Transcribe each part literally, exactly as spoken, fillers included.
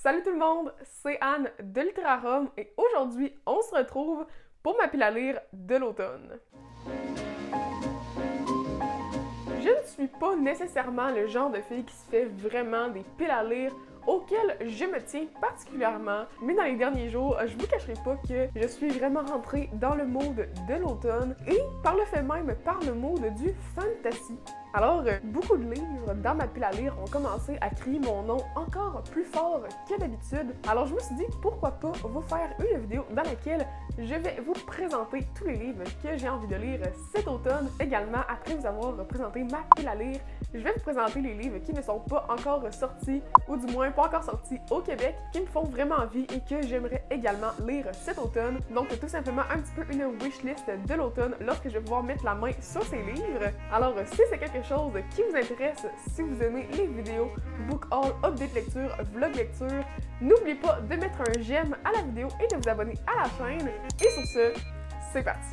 Salut tout le monde, c'est Anne de Littérarum et aujourd'hui on se retrouve pour ma pile à lire de l'automne. Je ne suis pas nécessairement le genre de fille qui se fait vraiment des piles à lire auquel je me tiens particulièrement, mais dans les derniers jours, je vous cacherai pas que je suis vraiment rentrée dans le mood de l'automne et par le fait même par le mood du fantasy. Alors, beaucoup de livres dans ma pile à lire ont commencé à crier mon nom encore plus fort que d'habitude. Alors je me suis dit, pourquoi pas vous faire une vidéo dans laquelle je vais vous présenter tous les livres que j'ai envie de lire cet automne. Également, après vous avoir présenté ma pile à lire, je vais vous présenter les livres qui ne sont pas encore sortis, ou du moins pas encore sortis au Québec, qui me font vraiment envie et que j'aimerais également lire cet automne. Donc tout simplement un petit peu une wishlist de l'automne lorsque je vais pouvoir mettre la main sur ces livres. Alors si c'est quelque chose qui vous intéresse, si vous aimez les vidéos book haul, update lecture, vlog lecture, n'oubliez pas de mettre un j'aime à la vidéo et de vous abonner à la chaîne. Et sur ce, c'est parti!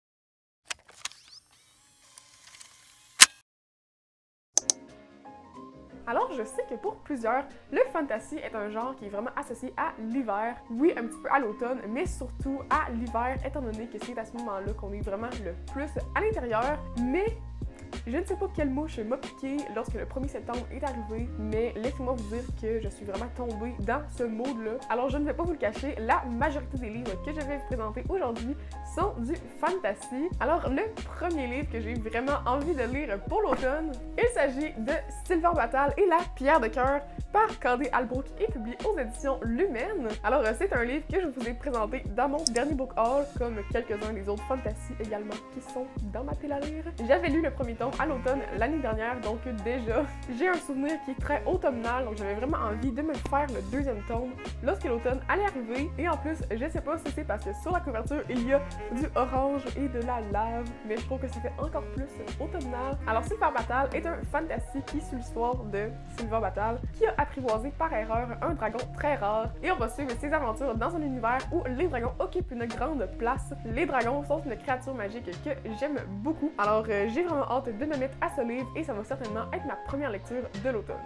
Alors, je sais que pour plusieurs, le fantasy est un genre qui est vraiment associé à l'hiver. Oui, un petit peu à l'automne, mais surtout à l'hiver, étant donné que c'est à ce moment-là qu'on est vraiment le plus à l'intérieur. Mais je ne sais pas quelle mouche m'a piqué lorsque le premier septembre est arrivé, mais laissez-moi vous dire que je suis vraiment tombée dans ce mode-là. Alors je ne vais pas vous le cacher, la majorité des livres que je vais vous présenter aujourd'hui sont du fantasy. Alors le premier livre que j'ai vraiment envie de lire pour l'automne, il s'agit de Sylvain Battal et la pierre de cœur par Candé Albrook et publié aux éditions Lumen. Alors c'est un livre que je vous ai présenté dans mon dernier book haul, comme quelques-uns des autres fantasy également qui sont dans ma pile à lire. J'avais lu le premier tome à l'automne l'année dernière, donc déjà j'ai un souvenir qui est très automnal, donc j'avais vraiment envie de me faire le deuxième tome lorsque l'automne allait arriver. Et en plus, je sais pas si c'est parce que sur la couverture il y a du orange et de la lave, mais je trouve que ça fait encore plus automnal. Alors Sylvain Battal est un fantasy qui suit l'histoire de Sylvain Battal qui a apprivoisé par erreur un dragon très rare, et on va suivre ses aventures dans un univers où les dragons occupent une grande place. Les dragons sont une créature magique que j'aime beaucoup, alors euh, j'ai vraiment hâte de me mettre à ce livre et ça va certainement être ma première lecture de l'automne.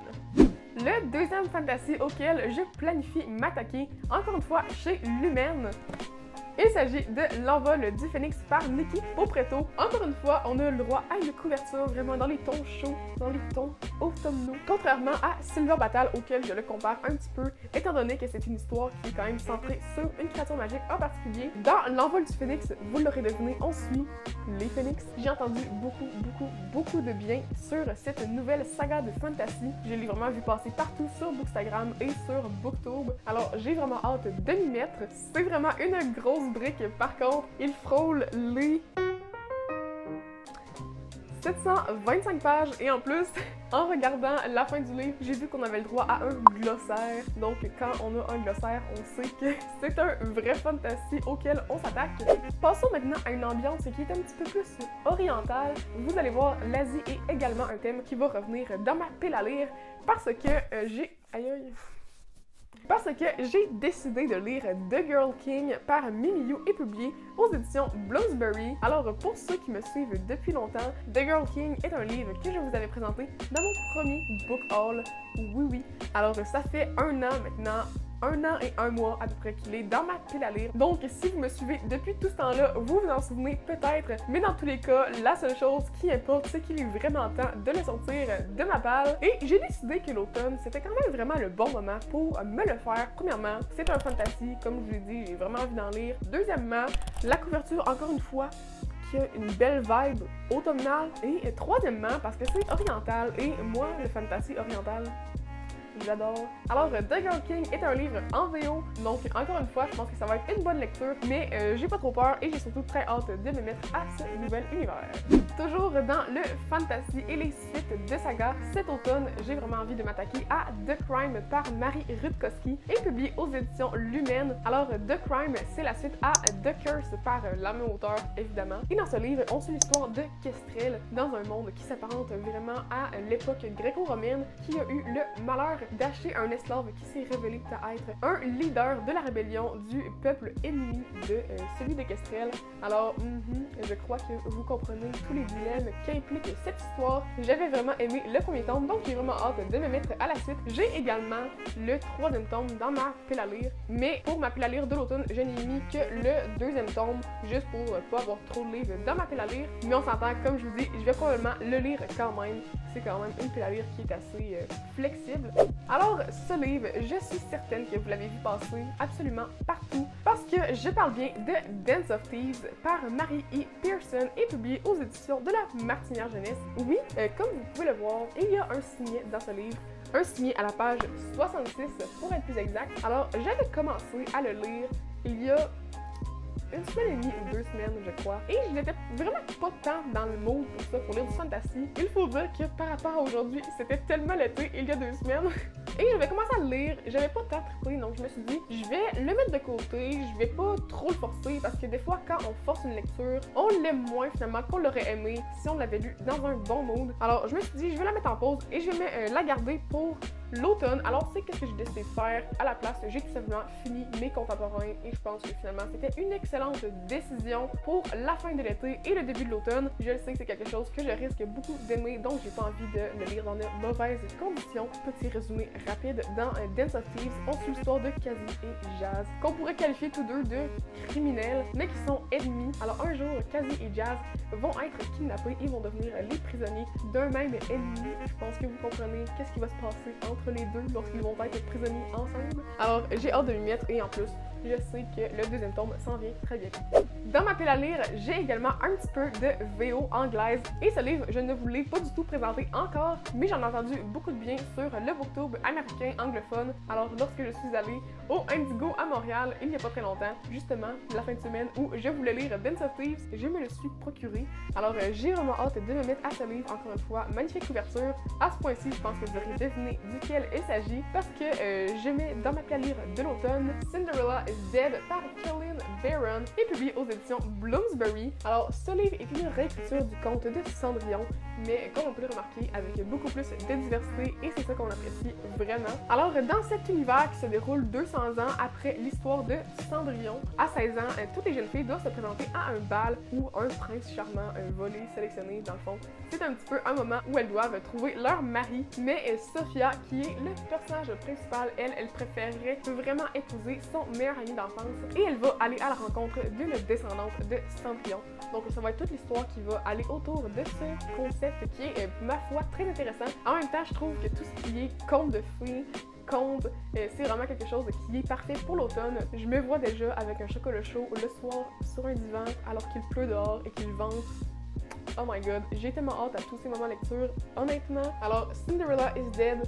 Le deuxième fantasy auquel je planifie m'attaquer, encore une fois chez Lumen, il s'agit de L'envol du phénix par Nikki Popretto. Encore une fois, on a le droit à une couverture vraiment dans les tons chauds, dans les tons automnaux. Contrairement à Sylvain Battal, auquel je le compare un petit peu, étant donné que c'est une histoire qui est quand même centrée sur une créature magique en particulier. Dans L'envol du phénix, vous l'aurez deviné, on suit les phénix. J'ai entendu beaucoup, beaucoup, beaucoup de bien sur cette nouvelle saga de fantasy. Je l'ai vraiment vu passer partout sur Bookstagram et sur Booktube. Alors j'ai vraiment hâte de m'y mettre. C'est vraiment une grosse brique. Par contre, il frôle les sept cent vingt-cinq pages et en plus, en regardant la fin du livre, j'ai vu qu'on avait le droit à un glossaire. Donc quand on a un glossaire, on sait que c'est un vrai fantasy auquel on s'attaque. Passons maintenant à une ambiance qui est un petit peu plus orientale. Vous allez voir, l'Asie est également un thème qui va revenir dans ma pile à lire parce que euh, j'ai... Aïe aïe... Parce que j'ai décidé de lire The Girl King par Mimi You et publié aux éditions Bloomsbury. Alors pour ceux qui me suivent depuis longtemps, The Girl King est un livre que je vous avais présenté dans mon premier book haul. Oui oui. Alors ça fait un an maintenant. Un an et un mois à peu près qu'il est dans ma pile à lire. Donc si vous me suivez depuis tout ce temps-là, vous vous en souvenez peut-être, mais dans tous les cas, la seule chose qui importe, c'est qu'il est vraiment temps de le sortir de ma palle. Et j'ai décidé que l'automne, c'était quand même vraiment le bon moment pour me le faire. Premièrement, c'est un fantasy, comme je vous l'ai dit, j'ai vraiment envie d'en lire. Deuxièmement, la couverture, encore une fois, qui a une belle vibe automnale. Et troisièmement, parce que c'est oriental, et moi, le fantasy oriental, j'adore. Alors, The Girl King est un livre en V O, donc encore une fois, je pense que ça va être une bonne lecture, mais euh, j'ai pas trop peur et j'ai surtout très hâte de me mettre à ce nouvel univers. Toujours dans le fantasy et les suites de saga, cet automne, j'ai vraiment envie de m'attaquer à The Crime par Marie Rutkowski et publié aux éditions Lumen. Alors, The Crime, c'est la suite à The Curse par la même auteur, évidemment. Et dans ce livre, on suit l'histoire de Kestrel dans un monde qui s'apparente vraiment à l'époque gréco-romaine qui a eu le malheur d'acheter un esclave qui s'est révélé être un leader de la rébellion du peuple ennemi de euh, celui de Kestrel. Alors, mm-hmm, je crois que vous comprenez tous les dilemmes qu'implique cette histoire. J'avais vraiment aimé le premier tome, donc j'ai vraiment hâte de me mettre à la suite. J'ai également le troisième tome dans ma pile à lire, mais pour ma pile à lire de l'automne, je n'ai mis que le deuxième tome, juste pour euh, pas avoir trop de livres dans ma pile à lire. Mais on s'entend, comme je vous dis, je vais probablement le lire quand même. C'est quand même une pile à lire qui est assez euh, flexible. Alors, ce livre, je suis certaine que vous l'avez vu passer absolument partout, parce que je parle bien de Dance of Thieves par Marie E. Pearson et publié aux éditions de la Martinière Jeunesse. Oui, euh, comme vous pouvez le voir, il y a un signet dans ce livre. Un signé à la page soixante-six pour être plus exact. Alors, j'avais commencé à le lire il y a une semaine et demie ou deux semaines, je crois. Et je n'étais vraiment pas tant dans le mood pour ça, pour lire du fantasy. Il faut dire que par rapport à aujourd'hui, c'était tellement l'été il y a deux semaines. Et j'avais commencé à le lire, j'avais pas tant trippé, donc je me suis dit, je vais le mettre de côté, je vais pas trop le forcer, parce que des fois, quand on force une lecture, on l'aime moins finalement qu'on l'aurait aimé si on l'avait lu dans un bon mood. Alors, je me suis dit, je vais la mettre en pause et je vais euh, la garder pour l'automne. Alors, c'est qu'est-ce que j'ai décidé de faire à la place. J'ai tout simplement fini mes contemporains et je pense que finalement, c'était une excellente décision pour la fin de l'été et le début de l'automne. Je le sais que c'est quelque chose que je risque beaucoup d'aimer, donc j'ai pas envie de le lire dans de mauvaises conditions. Petit résumé rapide, dans Dance of Thieves, on suit l'histoire de Kazi et Jazz, qu'on pourrait qualifier tous deux de criminels, mais qui sont ennemis. Alors un jour, Kazi et Jazz vont être kidnappés et vont devenir les prisonniers d'un même ennemi. Je pense que vous comprenez qu'est-ce qui va se passer entre les deux lorsqu'ils vont être prisonniers ensemble. Alors j'ai hâte de m'y mettre et en plus, je sais que le deuxième tome s'en vient très bien. Dans ma pile à lire, j'ai également un petit peu de V O anglaise et ce livre, je ne vous l'ai pas du tout présenté encore, mais j'en ai entendu beaucoup de bien sur le booktube américain anglophone. Alors lorsque je suis allée au Indigo à Montréal il n'y a pas très longtemps, justement la fin de semaine où je voulais lire Dance of Thieves, je me le suis procuré. Alors euh, j'ai vraiment hâte de me mettre à ce livre encore une fois. Magnifique couverture. À ce point-ci, je pense que vous aurez deviné duquel il s'agit parce que euh, je mets dans ma pile à lire de l'automne Cinderella is Dead par Kathleen Barron et publié aux éditions Bloomsbury. Alors ce livre est une réécriture du conte de Cendrillon, mais comme on peut le remarquer, avec beaucoup plus de diversité et c'est ça qu'on apprécie vraiment. Alors dans cet univers qui se déroule deux cents ans après l'histoire de Cendrillon, à seize ans, toutes les jeunes filles doivent se présenter à un bal où un prince charmant, un volé sélectionné dans le fond. C'est un petit peu un moment où elles doivent trouver leur mari, mais Sophia, qui est le personnage principal, elle, elle préférerait vraiment épouser son meilleur ami d'enfance et elle va aller à la rencontre d'une descendante de Cendrillon. Donc ça va être toute l'histoire qui va aller autour de ce concept qui est, euh, ma foi, très intéressant. En même temps, je trouve que tout ce qui est conte de fées, conte, euh, c'est vraiment quelque chose qui est parfait pour l'automne. Je me vois déjà avec un chocolat chaud le soir sur un divan alors qu'il pleut dehors et qu'il vente. Oh my god, j'ai tellement hâte à tous ces moments de lecture, honnêtement. Alors, Cinderella is Dead,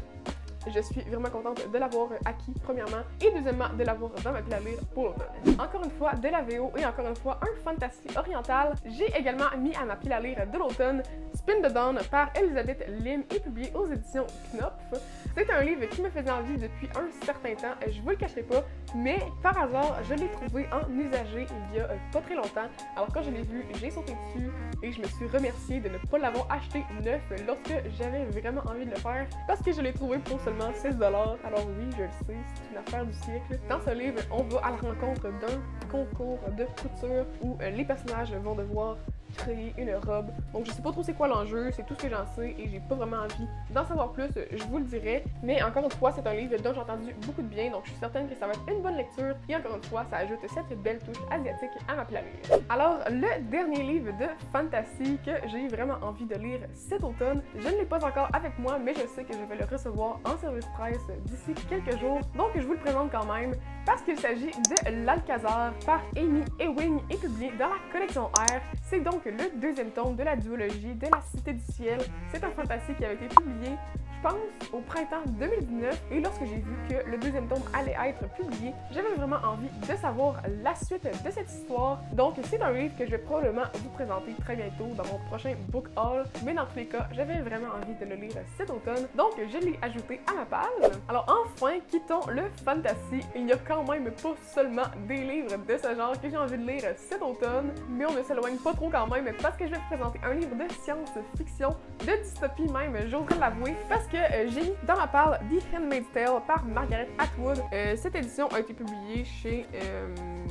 je suis vraiment contente de l'avoir acquis, premièrement, et deuxièmement, de l'avoir dans ma pile à lire pour l'automne. Encore une fois, de la V O et encore une fois, un fantasy oriental. J'ai également mis à ma pile à lire de l'automne Spin the Dawn par Elisabeth Lim et publié aux éditions Knopf. C'est un livre qui me faisait envie depuis un certain temps, je vous le cacherai pas, mais par hasard, je l'ai trouvé en usagé il y a euh, pas très longtemps. Alors quand je l'ai vu, j'ai sauté dessus et je me suis remerciée de ne pas l'avoir acheté neuf lorsque j'avais vraiment envie de le faire parce que je l'ai trouvé pour seulement six dollars. Alors oui, je le sais, c'est une affaire du siècle. Dans ce livre, on va à la rencontre d'un concours de couture où euh, les personnages vont devoir créer une robe. Donc je sais pas trop c'est quoi l'enjeu, c'est tout ce que j'en sais et j'ai pas vraiment envie d'en savoir plus, je vous le dirai. Mais encore une fois, c'est un livre dont j'ai entendu beaucoup de bien, donc je suis certaine que ça va être une bonne lecture et encore une fois, ça ajoute cette belle touche asiatique à ma pile à lire. Alors, le dernier livre de fantasy que j'ai vraiment envie de lire cet automne, je ne l'ai pas encore avec moi, mais je sais que je vais le recevoir en service presse d'ici quelques jours, donc je vous le présente quand même parce qu'il s'agit de L'Alcazar par Amy Ewing et publié dans la collection R. C'est donc le deuxième tome de la duologie de la Cité du Ciel. C'est un fantasy qui avait été publié, je pense, au printemps deux mille dix-neuf et lorsque j'ai vu que le deuxième tome allait être publié, j'avais vraiment envie de savoir la suite de cette histoire. Donc c'est un livre que je vais probablement vous présenter très bientôt dans mon prochain book haul, mais dans tous les cas, j'avais vraiment envie de le lire cet automne, donc je l'ai ajouté à ma pile. Alors enfin, quittons le fantasy. Il n'y a quand même pas seulement des livres de ce genre que j'ai envie de lire cet automne, mais on ne s'éloigne pas trop quand même parce que je vais vous présenter un livre de science-fiction, de dystopie même, j'oserais l'avouer, parce que que euh, j'ai mis dans ma palle The Handmaid's Tale par Margaret Atwood. Euh, cette édition a été publiée chez euh,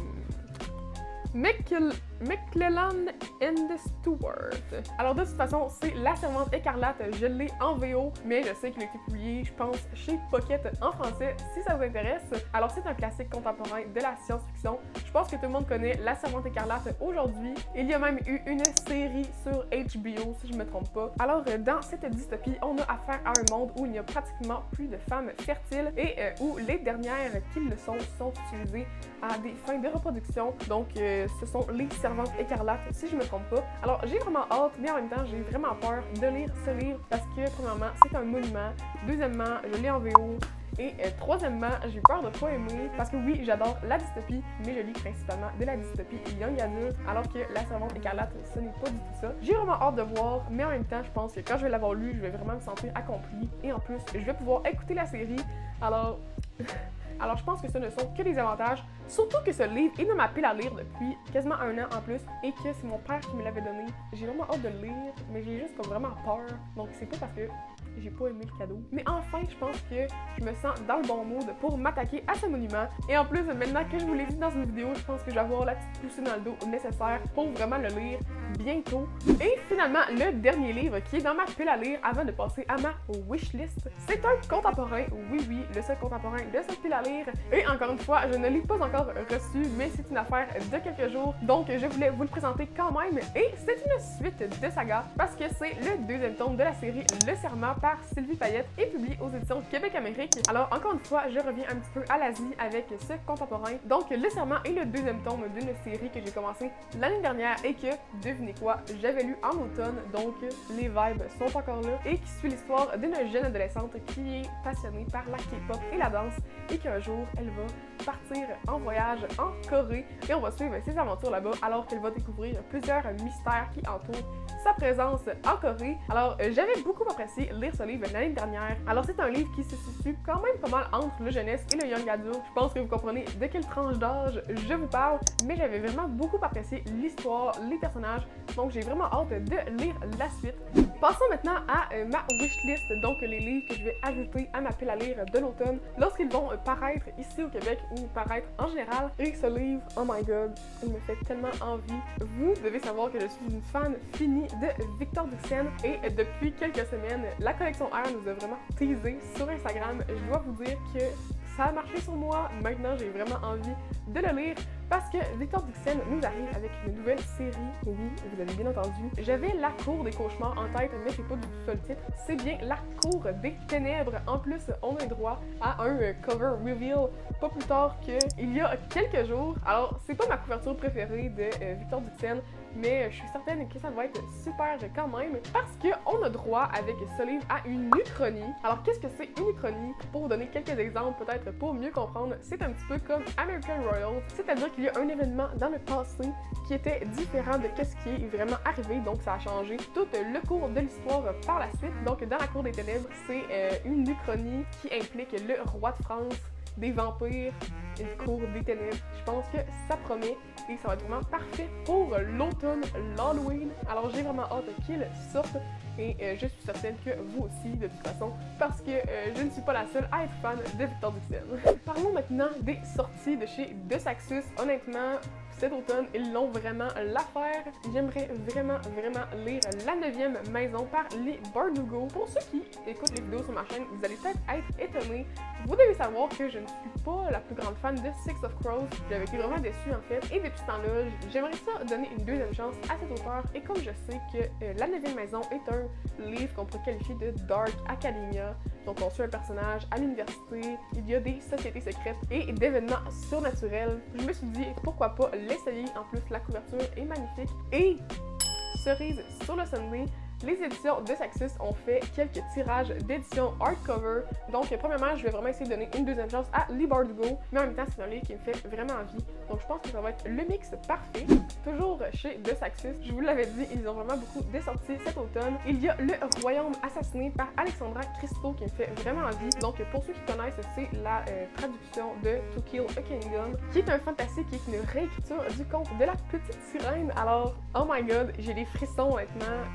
McClellan and Stewart. Alors de toute façon, c'est La Servante écarlate. Je l'ai en V O, mais je sais qu'il a été publié, je pense, chez Pocket en français, si ça vous intéresse. Alors c'est un classique contemporain de la science-fiction. Je pense que tout le monde connaît La Servante écarlate aujourd'hui. Il y a même eu une série sur H B O, si je me trompe pas. Alors dans cette dystopie, on a affaire à un monde où il n'y a pratiquement plus de femmes fertiles et euh, où les dernières qui le sont sont utilisées à des fins de reproduction. Donc euh, ce sont les Servantes écarlates, si je me trompe pas. Alors j'ai vraiment hâte, mais en même temps j'ai vraiment peur de lire ce livre parce que premièrement c'est un monument, deuxièmement je l'ai en V O et euh, troisièmement j'ai peur de pas aimer parce que oui j'adore la dystopie, mais je lis principalement de la dystopie young adulte, alors que La Servante écarlate ce n'est pas du tout ça. J'ai vraiment hâte de voir, mais en même temps je pense que quand je vais l'avoir lu je vais vraiment me sentir accomplie et en plus je vais pouvoir écouter la série. Alors Alors, je pense que ce ne sont que des avantages, surtout que ce livre est dans ma pile à lire depuis quasiment un an en plus et que c'est mon père qui me l'avait donné. J'ai vraiment hâte de le lire, mais j'ai juste comme vraiment peur. Donc, c'est pas parce que j'ai pas aimé le cadeau. Mais enfin, je pense que je me sens dans le bon mood pour m'attaquer à ce monument. Et en plus, maintenant que je vous l'ai dit dans une vidéo, je pense que je vais avoir la petite poussée dans le dos nécessaire pour vraiment le lire bientôt. Et finalement, le dernier livre qui est dans ma pile à lire avant de passer à ma wishlist, c'est un contemporain. Oui, oui, le seul contemporain de cette pile à lire. Et encore une fois, je ne l'ai pas encore reçu, mais c'est une affaire de quelques jours. Donc, je voulais vous le présenter quand même. Et c'est une suite de saga parce que c'est le deuxième tome de la série Le Serment par Sylvie Payette et publié aux éditions Québec-Amérique. Alors, encore une fois, je reviens un petit peu à l'Asie avec ce contemporain. Donc, Le Serment est le deuxième tome d'une série que j'ai commencé l'année dernière et que, devinez quoi, j'avais lu en automne, donc les vibes sont encore là, et qui suit l'histoire d'une jeune adolescente qui est passionnée par la K-pop et la danse et qu'un jour, elle va partir en voyage en Corée et on va suivre ses aventures là-bas alors qu'elle va découvrir plusieurs mystères qui entourent sa présence en Corée. Alors, euh, j'avais beaucoup apprécié lire ce livre l'année dernière. Alors, c'est un livre qui se situe quand même pas mal entre le jeunesse et le young adulte. Je pense que vous comprenez de quelle tranche d'âge je vous parle, mais j'avais vraiment beaucoup apprécié l'histoire, les personnages, donc j'ai vraiment hâte de lire la suite. Passons maintenant à euh, ma wishlist, donc les livres que je vais ajouter à ma pile à lire de l'automne lorsqu'ils vont euh, paraître ici au Québec ou paraître en général. Et ce livre, oh my god, il me fait tellement envie. Vous devez savoir que je suis une fan finie de Victor Duxen et euh, depuis quelques semaines, la collection R nous a vraiment teasé sur Instagram. Je dois vous dire que ça a marché sur moi. Maintenant, j'ai vraiment envie de le lire parce que Victor Duxen nous arrive avec une nouvelle série. Oui, vous avez bien entendu. J'avais La Cour des cauchemars en tête, mais c'est pas du tout ça le titre. C'est bien La Cour des ténèbres. En plus, on a droit à un cover reveal pas plus tard qu'il y a quelques jours. Alors, c'est pas ma couverture préférée de euh, Victor Duxen, mais je suis certaine que ça va être super quand même parce qu'on a droit avec ce livre à une uchronie. Alors, qu'est-ce que c'est une uchronie? Pour vous donner quelques exemples, peut-être pour mieux comprendre, c'est un petit peu comme American Royals, c'est-à-dire qu'il y a un événement dans le passé qui était différent de ce qui est vraiment arrivé, donc ça a changé tout le cours de l'histoire par la suite. Donc, dans La Cour des ténèbres, c'est euh, une uchronie qui implique le roi de France, des vampires, une cour des ténèbres. Je pense que ça promet et ça va être vraiment parfait pour l'automne, l'Halloween. Alors j'ai vraiment hâte qu'il sorte et euh, je suis certaine que vous aussi de toute façon parce que euh, je ne suis pas la seule à être fan de Victor Duxen. Parlons maintenant des sorties de chez De Saxus. Honnêtement, cet automne, ils l'ont vraiment l'affaire. J'aimerais vraiment, vraiment lire La neuvième maison par Leigh Bardugo. Pour ceux qui écoutent les vidéos sur ma chaîne, vous allez peut-être être étonnés. Vous devez savoir que je ne suis pas la plus grande fan de Six of Crows. J'avais été vraiment déçue en fait. Et depuis ce temps-là, j'aimerais ça donner une deuxième chance à cet auteur. Et comme je sais que euh, La neuvième maison est un livre qu'on pourrait qualifier de Dark Academia, donc on suit un personnage à l'université, il y a des sociétés secrètes et d'événements surnaturels, je me suis dit pourquoi pas l'essayer. En plus, la couverture est magnifique. Et cerise sur le sundae, les éditions De Saxus ont fait quelques tirages d'édition hardcover. Donc, premièrement, je vais vraiment essayer de donner une deuxième chance à Leigh Bardugo, mais en même temps, c'est un livre qui me fait vraiment envie. Donc, je pense que ça va être le mix parfait. Toujours chez De Saxus, je vous l'avais dit, ils ont vraiment beaucoup de sorties cet automne. Il y a Le Royaume assassiné par Alexandra Christo qui me fait vraiment envie. Donc, pour ceux qui connaissent, c'est la euh, traduction de To Kill a Kingdom, qui est un fantastique, qui est une réécriture du conte de la petite sirène. Alors, oh my god, j'ai des frissons honnêtement, j'ai tellement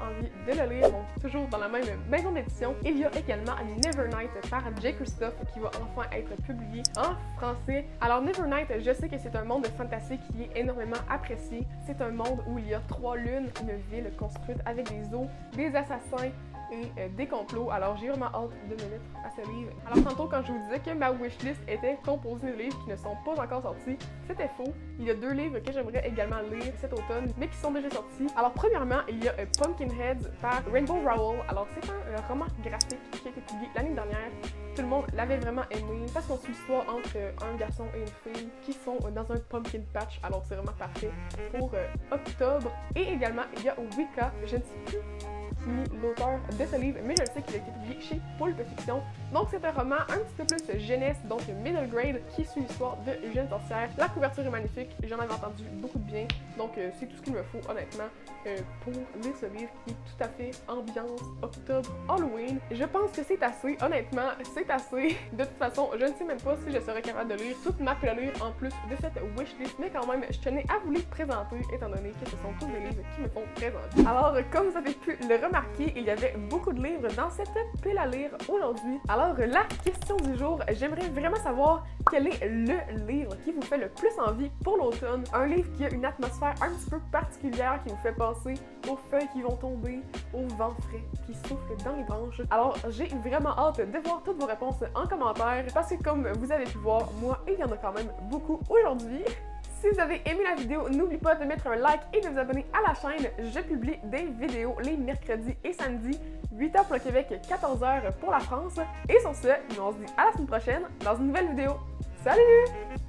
envie de le lire, donc toujours dans la même maison d'édition. Il y a également Nevernight par Jay Kristoff qui va enfin être publié en français. Alors Nevernight, je sais que c'est un monde fantastique qui est énormément apprécié. C'est un monde où il y a trois lunes, une ville construite avec des eaux, des assassins et euh, des complots. Alors j'ai vraiment hâte de me mettre à ce livre. Alors tantôt quand je vous disais que ma wishlist était composée de livres qui ne sont pas encore sortis, c'était faux. Il y a deux livres que j'aimerais également lire cet automne, mais qui sont déjà sortis. Alors premièrement, il y a euh, Pumpkinheads par Rainbow Rowell. Alors c'est un euh, roman graphique qui a été publié l'année dernière. Tout le monde l'avait vraiment aimé parce qu'on suit l'histoire entre euh, un garçon et une fille qui sont euh, dans un pumpkin patch. Alors c'est vraiment parfait pour euh, octobre. Et également, il y a Wicca. Je ne sais plus l'auteur de ce livre, mais je le sais qu'il a été publié chez Pulp Fiction. Donc c'est un roman un petit peu plus jeunesse, donc middle grade, qui suit l'histoire de jeune sorcière. La couverture est magnifique, j'en avais entendu beaucoup de bien, donc euh, c'est tout ce qu'il me faut honnêtement euh, pour lire ce livre qui est tout à fait ambiance octobre Halloween. Je pense que c'est assez, honnêtement, c'est assez. De toute façon, je ne sais même pas si je serais capable de lire toute ma lire en plus de cette wishlist, mais quand même, je tenais à vous les présenter étant donné que ce sont tous des livres qui me font présenter. Alors, comme vous avez pu le remarquer, il y avait beaucoup de livres dans cette pile à lire aujourd'hui. Alors, la question du jour, j'aimerais vraiment savoir quel est le livre qui vous fait le plus envie pour l'automne. Un livre qui a une atmosphère un petit peu particulière qui vous fait penser aux feuilles qui vont tomber, au vent frais qui souffle dans les branches. Alors, j'ai vraiment hâte de voir toutes vos réponses en commentaire parce que comme vous avez pu voir, moi, il y en a quand même beaucoup aujourd'hui. Si vous avez aimé la vidéo, n'oubliez pas de mettre un like et de vous abonner à la chaîne. Je publie des vidéos les mercredis et samedis, huit heures pour le Québec, quatorze heures pour la France. Et sur ce, on se dit à la semaine prochaine dans une nouvelle vidéo. Salut!